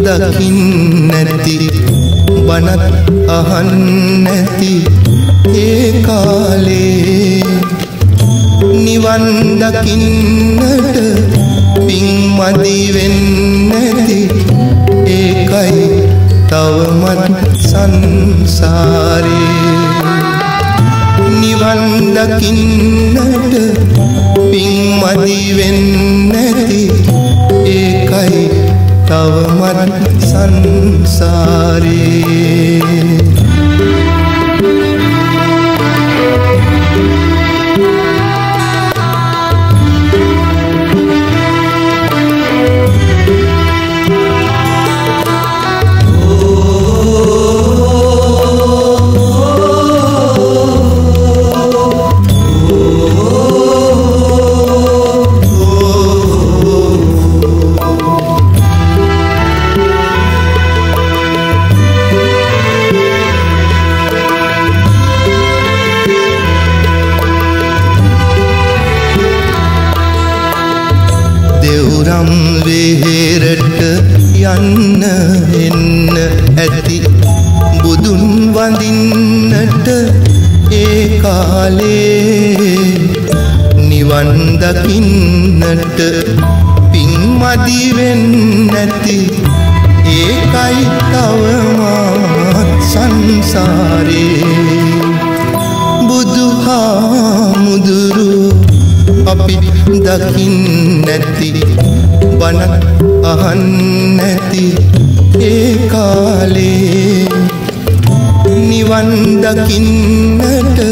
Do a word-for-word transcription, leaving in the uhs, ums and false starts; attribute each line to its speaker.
Speaker 1: දකින්නැති බණත් අහන්නැති ඒ කාලේ නිවන් දකින්නට පින් මදි වෙන්නැති ඒකයි තවමත් සංසාරේ නිවන් දකින්නට පින් මදි වෙන්නැති ඒකයි තවමත් සංසාරේ දෙව්රම් වෙහෙරට යන්න එන්න ඇති බුදුන් වඳින්නට ඒ කාලේ නිවන් දකින්නට පින් මදි වෙන්නැති ඒකයි තවමත් සංසාරේ බුදුහාමුදුරු අපි දකින්නැති බණත් අහන්නැති ඒ කාලේ නිවන් දකින්නට